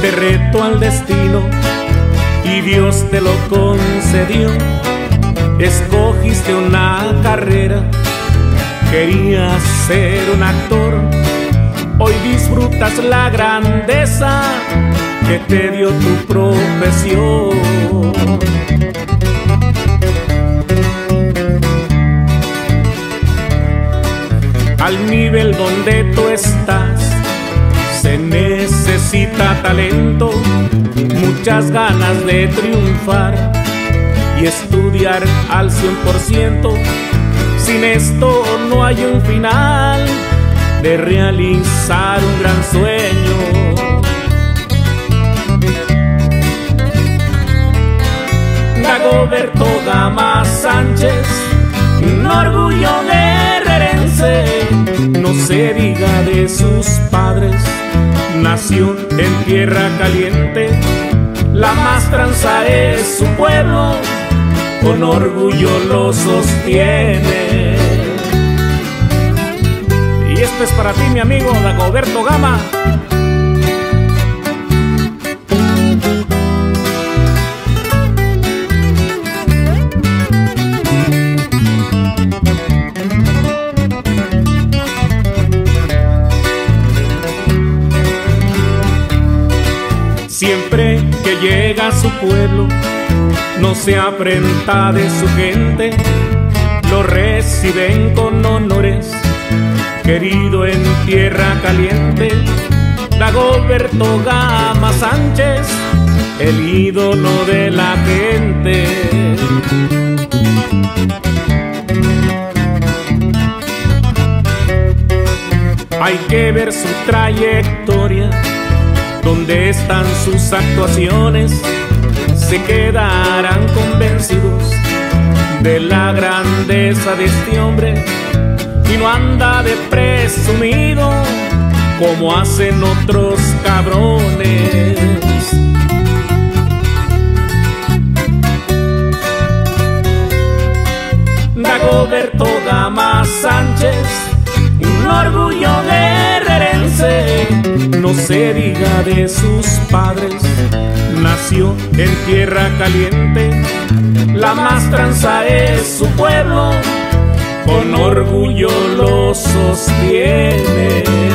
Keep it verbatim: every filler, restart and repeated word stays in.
de reto al destino y Dios te lo concedió. Escogiste una carrera, querías ser un actor. Hoy disfrutas la grandeza que te dio tu profesión. Al nivel donde tú estás se necesita talento, muchas ganas de triunfar y estudiar al cien por ciento. Sin esto no hay un final de realizar un gran sueño. Dagoberto Gama Sánchez, un orgullo guerrerense, no se diga de sus padres. Nació en tierra caliente, la maestranza es su pueblo, con orgullo lo sostiene. Y esto es para ti, mi amigo Dagoberto Gama. Siempre que llega a su pueblo, no se afrenta de su gente, lo reciben con honores, querido en tierra caliente. Dagoberto Gama Sánchez, el ídolo de la gente. Hay que ver su trayectoria, donde están sus actuaciones, se quedarán convencidos de la grandeza de este hombre. Y no anda de presumido como hacen otros cabrones. Dagoberto Gama Sánchez, un orgullo guerrerense, no se diga de sus padres. Nació en tierra caliente, la maestranza es su pueblo, con orgullo lo sostiene.